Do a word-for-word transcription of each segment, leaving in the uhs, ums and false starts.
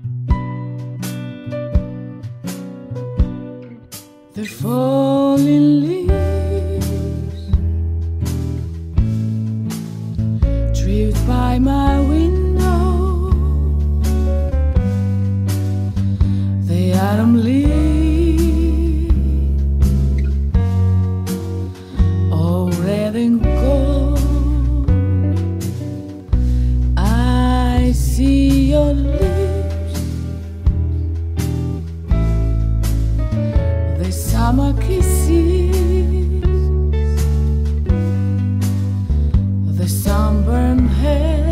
The falling leaves drift by my window. The autumn leaves, all red and gold. I see your lips, the summer kisses, the sunburned hair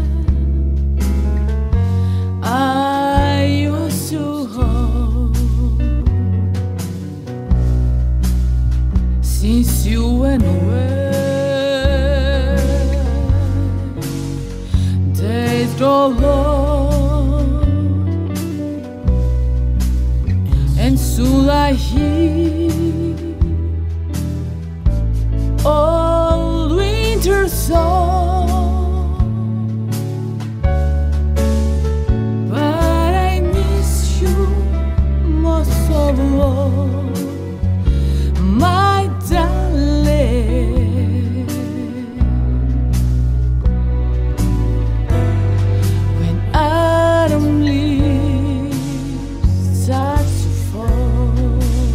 I used to hold. Since you went away, days grow long, and soon I hear old winter song. But I miss you most of all, my darling. When autumn leaves start to fall,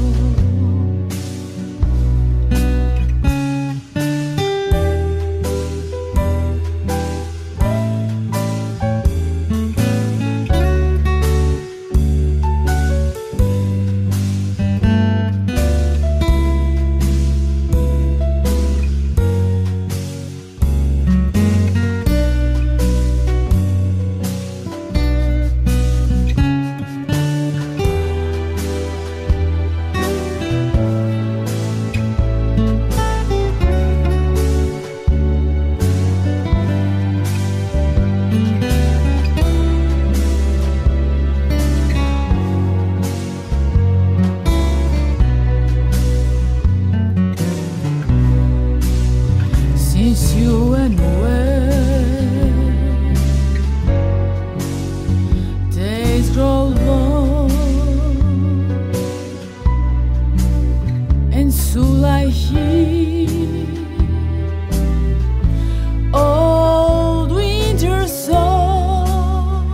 since you went away, days grow long, and soon I hear old winter song.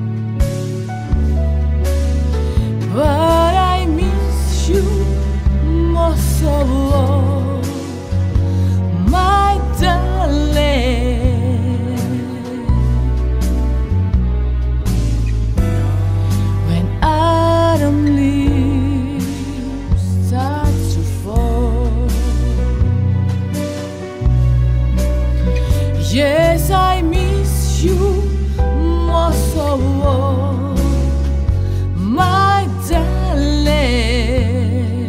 But I miss you most of all, my darling. When autumn leaves start to fall, yes, I miss you most of all, my darling.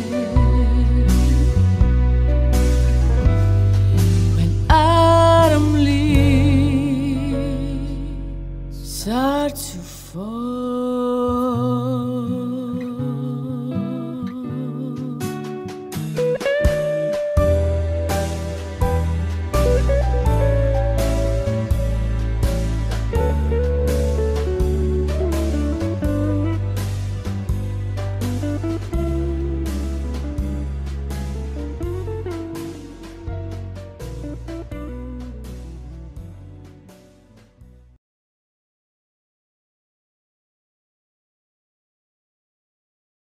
When autumn leaves start to fall.